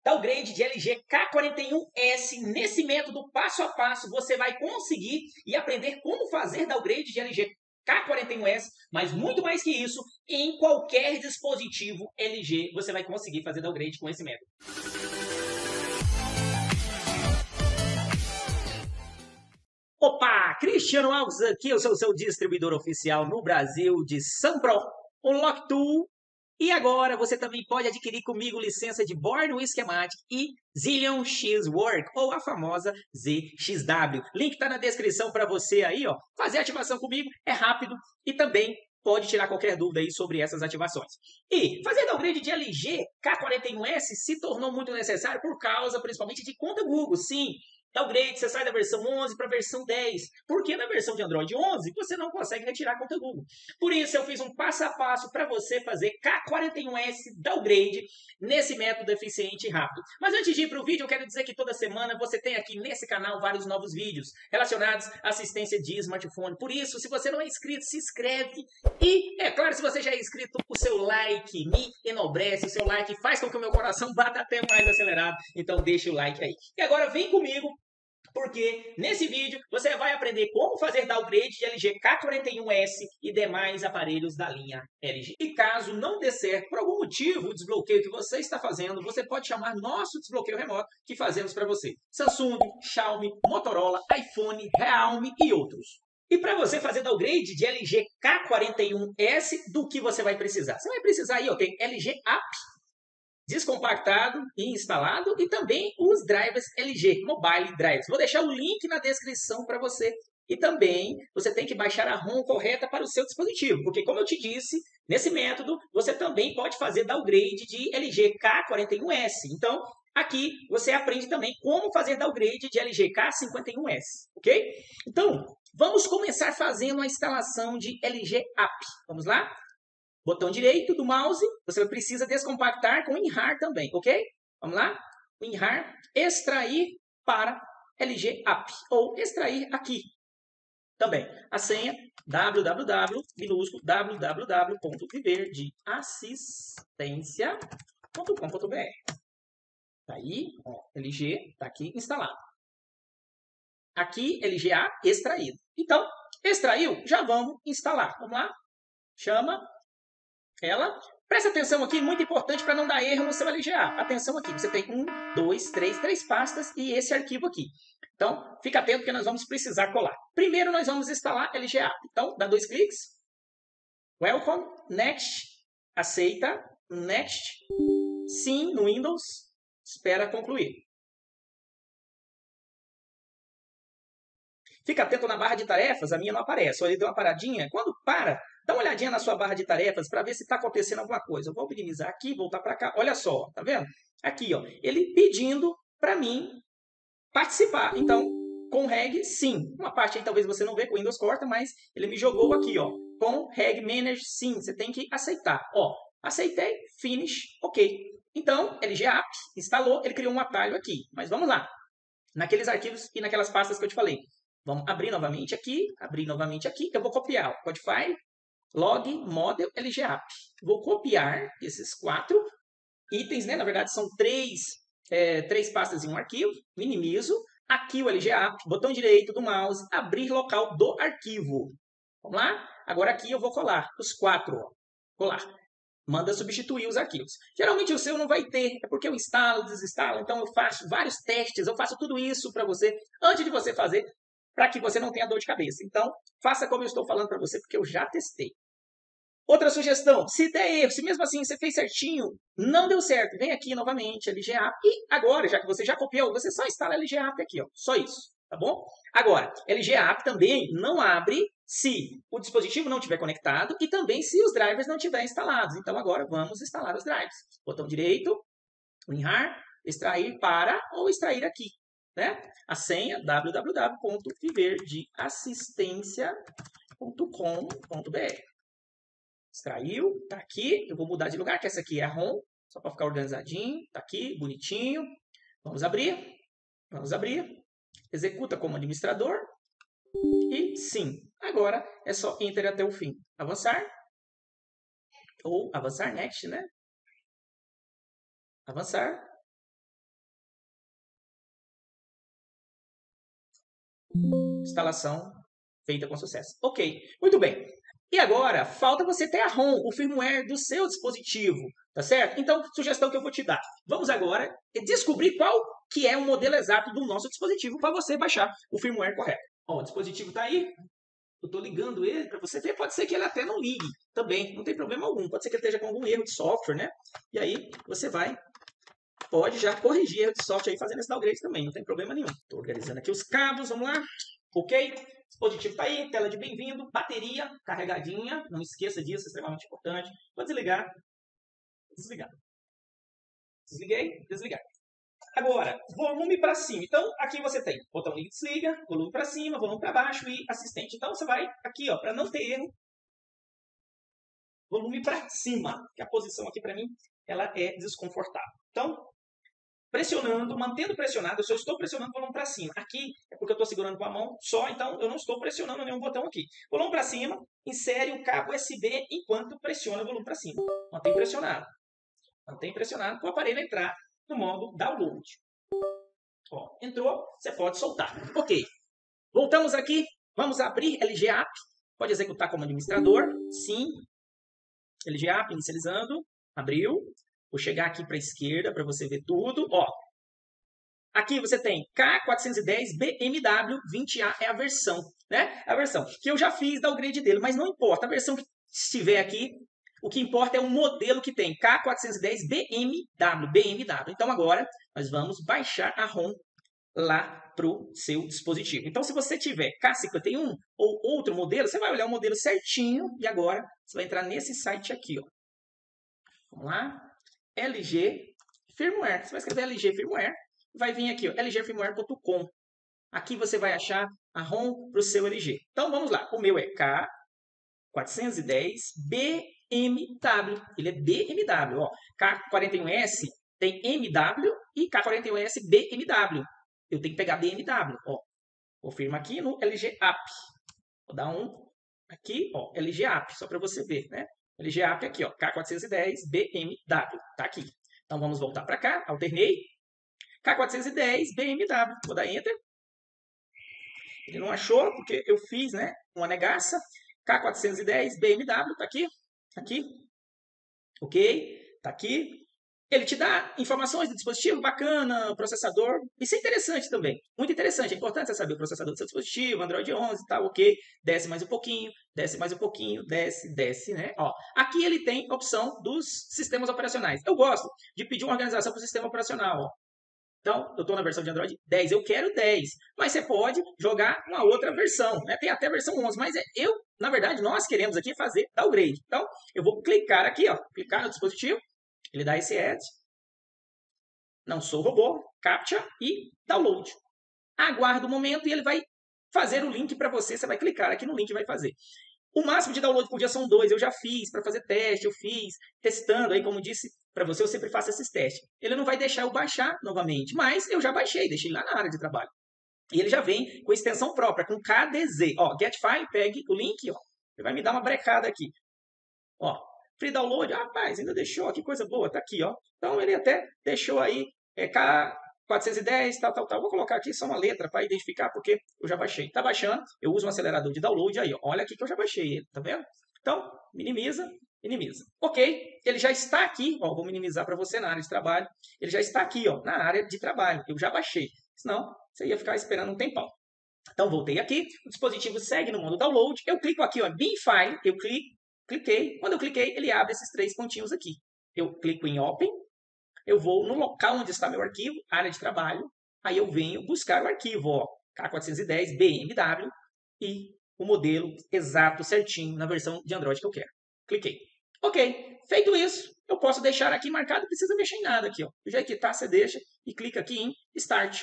downgrade de LG K41S. Nesse método, passo a passo, você vai conseguir e aprender como fazer downgrade de LG K41S, mas muito mais que isso, em qualquer dispositivo LG, você vai conseguir fazer downgrade com esse método. Opa, Cristiano Alves aqui, eu sou o seu distribuidor oficial no Brasil de Sunpro, Unlock Tool. E agora você também pode adquirir comigo licença de Born with Schematic e Zillion X Work, ou a famosa ZXW. Link está na descrição para você aí, ó. Fazer ativação comigo é rápido e também pode tirar qualquer dúvida aí sobre essas ativações. E fazer downgrade de LG K41S se tornou muito necessário por causa, principalmente, de conta Google. Sim, downgrade, você sai da versão 11 para a versão 10, porque na versão de Android 11 você não consegue retirar a conta Google. Por isso eu fiz um passo a passo para você fazer K41S downgrade nesse método eficiente e rápido. Mas antes de ir para o vídeo, eu quero dizer que toda semana você tem aqui nesse canal vários novos vídeos relacionados à assistência de smartphone. Por isso, se você não é inscrito, se inscreve. E, é claro, se você já é inscrito, o seu like me enobrece, o seu like faz com que o meu coração bata até mais acelerado. Então deixa o like aí. E agora vem comigo, porque nesse vídeo você vai aprender como fazer downgrade de LG K41S e demais aparelhos da linha LG. E caso não dê certo por algum motivo o desbloqueio que você está fazendo, você pode chamar nosso desbloqueio remoto que fazemos para você. Samsung, Xiaomi, Motorola, iPhone, Realme e outros. E para você fazer downgrade de LG K41S, do que você vai precisar? Você vai precisar aí, ó, tem LG App descompactado e instalado, e também os drivers LG, Mobile Drivers. Vou deixar o link na descrição para você. E também você tem que baixar a ROM correta para o seu dispositivo, porque como eu te disse, nesse método você também pode fazer downgrade de LG K41S. Então, aqui você aprende também como fazer downgrade de LG K51S, ok? Então, vamos começar fazendo a instalação de LG App. Vamos lá? Botão direito do mouse, você precisa descompactar com WinRAR também, ok? Vamos lá? WinRAR, extrair para LG App, ou extrair aqui também. A senha www, minúsculo, www.viverdeassistencia.com.br. Tá aí, ó, LG, tá aqui instalado. Aqui, LGA extraído. Então, extraiu, já vamos instalar. Vamos lá? Chama ela. Presta atenção aqui, muito importante para não dar erro no seu LGA. Atenção aqui, você tem 1, 2, 3, 3 pastas e esse arquivo aqui. Então, fica atento porque nós vamos precisar colar. Primeiro, nós vamos instalar LGA. Então, dá 2 cliques. Welcome, Next, aceita, Next, Sim no Windows, espera concluir. Fica atento na barra de tarefas, a minha não aparece. Olha, ele deu uma paradinha. Quando para, dá uma olhadinha na sua barra de tarefas para ver se está acontecendo alguma coisa. Eu vou minimizar aqui, voltar para cá. Olha só, tá vendo? Aqui, ó, ele pedindo para mim participar. Então, com reg, sim. Uma parte aí talvez você não vê, que o Windows corta, mas ele me jogou aqui, ó. Com reg manage, sim. Você tem que aceitar. Ó, aceitei, finish, ok. Então, LG App instalou, ele criou um atalho aqui. Mas vamos lá. Naqueles arquivos e naquelas pastas que eu te falei. Vamos abrir novamente aqui, Eu vou copiar o Codify, Log, Model, LG App. Vou copiar esses 4 itens, né? Na verdade, são 3 pastas em um arquivo. Minimizo. Aqui o LG App, botão direito do mouse, abrir local do arquivo. Vamos lá? Agora aqui eu vou colar os 4. Ó. Colar. Manda substituir os arquivos. Geralmente o seu não vai ter, é porque eu instalo, desinstalo, então eu faço vários testes, eu faço tudo isso para você, antes de você fazer, para que você não tenha dor de cabeça. Então, faça como eu estou falando para você, porque eu já testei. Outra sugestão, se der erro, se mesmo assim você fez certinho, não deu certo, vem aqui novamente, LG App, e agora, já que você já copiou, você só instala LG App aqui, ó, só isso, tá bom? Agora, LG App também não abre se o dispositivo não estiver conectado e também se os drivers não estiverem instalados. Então, agora vamos instalar os drivers. Botão direito, WinRAR, extrair para ou extrair aqui. Né? A senha www.viverdeassistencia.com.br. Extraiu, tá aqui. Eu vou mudar de lugar, que essa aqui é a ROM, só para ficar organizadinho. Tá aqui, bonitinho. Vamos abrir. Vamos abrir. Executa como administrador. E sim. Agora é só Enter até o fim. Avançar. Ou avançar, Next, né? Avançar. Instalação feita com sucesso. Ok, muito bem. E agora, falta você ter a ROM, o firmware do seu dispositivo, tá certo? Então, sugestão que eu vou te dar. Vamos agora descobrir qual que é o modelo exato do nosso dispositivo para você baixar o firmware correto. Ó, o dispositivo está aí. Eu estou ligando ele para você ver. Pode ser que ele até não ligue também, não tem problema algum. Pode ser que ele esteja com algum erro de software, né? E aí, você pode já corrigir erro de software aí fazendo esse downgrade também, não tem problema nenhum. Estou organizando aqui os cabos, vamos lá. Ok? Dispositivo está aí, tela de bem-vindo, bateria carregadinha, não esqueça disso, extremamente importante. Vou desligar, desligar. Desliguei, desligar. Agora, volume para cima. Então, aqui você tem botão liga e desliga, volume para cima, volume para baixo e assistente. Então, você vai aqui, ó, para não ter erro, volume para cima, que a posição aqui para mim, ela é desconfortável. Então, pressionando, mantendo pressionado, eu só estou pressionando o volume para cima. Aqui é porque eu estou segurando com a mão só, então eu não estou pressionando nenhum botão aqui. Volume para cima, insere o cabo USB enquanto pressiona o volume para cima. Mantém pressionado. Mantém pressionado para o aparelho entrar no modo download. Ó, entrou, você pode soltar. Ok. Voltamos aqui, vamos abrir LG App. Pode executar como administrador. Sim. LG App, inicializando. Abriu. Vou chegar aqui para a esquerda para você ver tudo. Ó, aqui você tem K410 BMW 20A, é a versão, né? É a versão que eu já fiz downgrade dele, mas não importa. A versão que estiver aqui, o que importa é o modelo que tem, K410 BMW. Então agora nós vamos baixar a ROM lá para o seu dispositivo. Então se você tiver K51 ou outro modelo, você vai olhar o modelo certinho e agora você vai entrar nesse site aqui, ó. Vamos lá. LG Firmware. Você vai escrever LG Firmware. Vai vir aqui, ó, lgfirmware.com. Aqui você vai achar a ROM para o seu LG. Então vamos lá. O meu é K410 BMW. Ele é BMW. Ó. K41S tem MW e K41S BMW. Eu tenho que pegar BMW. Ó. Confirma aqui no LG App. Vou dar um aqui, ó, LG App, só para você ver, né? LG App aqui, ó, K410 BMW. Tá aqui. Então vamos voltar para cá. Alternei. K410 BMW. Vou dar Enter. Ele não achou, porque eu fiz, né, uma negaça. K410 BMW, tá aqui. Aqui. Ok. Tá aqui. Ele te dá informações do dispositivo, bacana, processador. Isso é interessante também. Muito interessante. É importante você saber o processador do seu dispositivo, Android 11, tá, ok. Desce mais um pouquinho, desce mais um pouquinho, desce, né? Ó, aqui ele tem a opção dos sistemas operacionais. Eu gosto de pedir uma organização para o sistema operacional, ó. Então, eu estou na versão de Android 10, eu quero 10. Mas você pode jogar uma outra versão, né? Tem até a versão 11, mas na verdade, nós queremos aqui fazer downgrade. Então, eu vou clicar aqui, ó, clicar no dispositivo, ele dá esse add, não sou robô, captcha e download. Aguarda um momento e ele vai fazer o link para você, você vai clicar aqui no link e vai fazer. O máximo de download por dia são 2, eu já fiz para fazer teste, eu fiz testando, aí como disse para você, eu sempre faço esses testes. Ele não vai deixar eu baixar novamente, mas eu já baixei, deixei lá na área de trabalho. E ele já vem com extensão própria, com KDZ. Ó, get file, pegue o link, ó, ele vai me dar uma brecada aqui. Ó, free download, rapaz, ainda deixou, que coisa boa, tá aqui, ó. Então ele até deixou aí K410, tal. Vou colocar aqui só uma letra para identificar, porque eu já baixei. Tá baixando, eu uso um acelerador de download aí, ó. Olha aqui que eu já baixei ele, tá vendo? Então, minimiza. Ok, ele já está aqui, ó, vou minimizar para você na área de trabalho. Ele já está aqui, ó, na área de trabalho. Eu já baixei, senão você ia ficar esperando um tempão. Então, voltei aqui, o dispositivo segue no modo download. Eu clico aqui, ó, bin file, eu cliquei. Quando eu cliquei, ele abre esses 3 pontinhos aqui. Eu clico em Open. Eu vou no local onde está meu arquivo, área de trabalho, aí eu venho buscar o arquivo, ó, K410 BMW e o modelo exato, certinho, na versão de Android que eu quero. Cliquei. Ok, feito isso, eu posso deixar aqui marcado, não precisa mexer em nada aqui, ó. Do jeito que tá, você deixa e clica aqui em Start.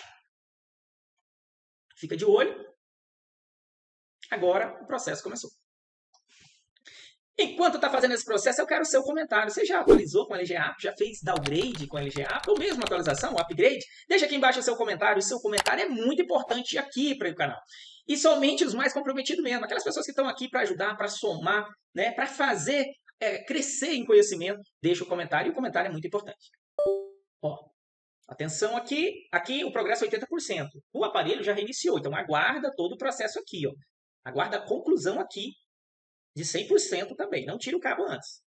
Fica de olho. Agora o processo começou. Enquanto está fazendo esse processo, eu quero o seu comentário. Você já atualizou com a LG App? Já fez downgrade com a LG App? Ou mesmo atualização, upgrade? Deixa aqui embaixo o seu comentário. O seu comentário é muito importante aqui para o canal. E somente os mais comprometidos mesmo. Aquelas pessoas que estão aqui para ajudar, para somar, né, para fazer crescer em conhecimento. Deixa o comentário. E o comentário é muito importante. Ó, Atenção aqui, aqui o progresso é 80%. O aparelho já reiniciou, então aguarda todo o processo aqui, ó. Aguarda a conclusão aqui de 100% também. Não tira o cabo antes.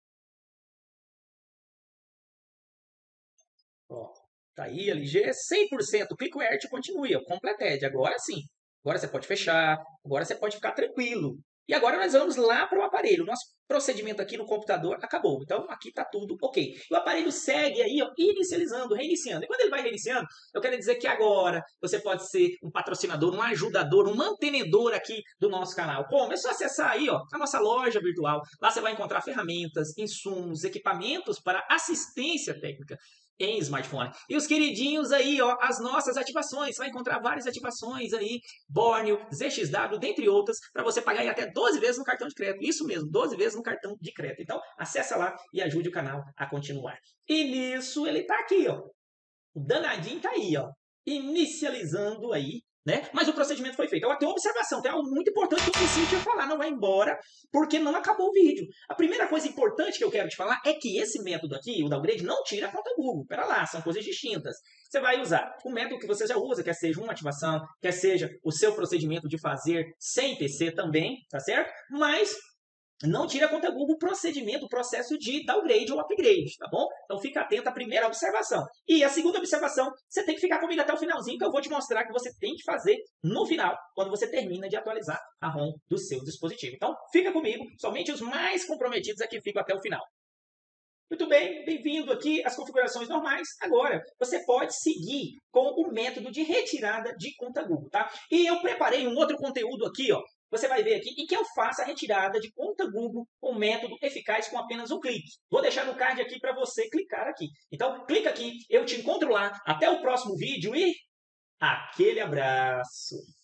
Ó, tá aí, LG, 100%. Clica o Art e continue. Ó, completed. Agora sim. Agora você pode fechar. Agora você pode ficar tranquilo. E agora nós vamos lá para o aparelho. Nosso procedimento aqui no computador acabou. Então, aqui está tudo ok. E o aparelho segue aí, ó, inicializando, reiniciando. E quando ele vai reiniciando, eu quero dizer que agora você pode ser um patrocinador, um ajudador, um mantenedor aqui do nosso canal. Como? É só acessar aí, ó, a nossa loja virtual. Lá você vai encontrar ferramentas, insumos, equipamentos para assistência técnica em smartphone. E os queridinhos aí, ó, as nossas ativações. Você vai encontrar várias ativações aí, Borneo, ZXW, dentre outras, para você pagar aí até 12 vezes no cartão de crédito. Isso mesmo, 12 vezes no cartão de crédito. Então, acessa lá e ajude o canal a continuar. E nisso ele tá aqui, ó. O danadinho tá aí, ó. Inicializando aí, né? Mas o procedimento foi feito. Agora tem uma observação, tem algo muito importante que eu preciso te falar. Não vai embora, porque não acabou o vídeo. A primeira coisa importante que eu quero te falar é que esse método aqui, o downgrade, não tira a conta Google. Pera lá, são coisas distintas. Você vai usar o método que você já usa, quer seja uma ativação, quer seja o seu procedimento de fazer sem PC também, tá certo? Mas não tira a conta Google o procedimento, o processo de downgrade ou upgrade, tá bom? Então fica atento à primeira observação. E a segunda observação, você tem que ficar comigo até o finalzinho, que eu vou te mostrar que você tem que fazer no final, quando você termina de atualizar a ROM do seu dispositivo. Então fica comigo, somente os mais comprometidos aqui ficam até o final. Muito bem, bem-vindo aqui às configurações normais. Agora, você pode seguir com o método de retirada de conta Google, tá? E eu preparei um outro conteúdo aqui, ó. Você vai ver aqui em que eu faço a retirada de conta Google com método eficaz com apenas um clique. Vou deixar no card aqui para você clicar aqui. Então, clica aqui, eu te encontro lá. Até o próximo vídeo e aquele abraço!